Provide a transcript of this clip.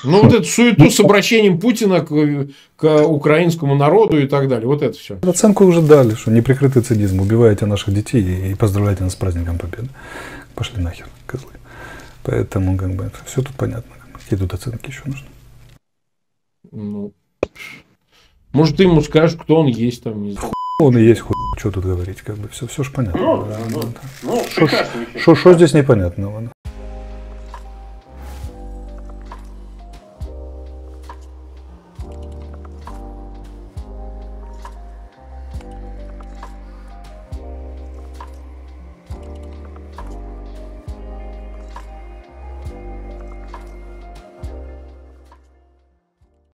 Ну, вот эту суету с обращением Путина к украинскому народу и так далее. Вот это все. Оценку уже дали, что неприкрытый цинизм. Убиваете наших детей и поздравляете нас с праздником Победы. Пошли нахер, козлы. Поэтому, как бы, все тут понятно. Какие тут оценки еще нужны? Ну, может, ты ему скажешь, кто он есть там, не знаю. Он и есть хуй, что тут говорить, как бы, все ж понятно. Что Что здесь непонятного?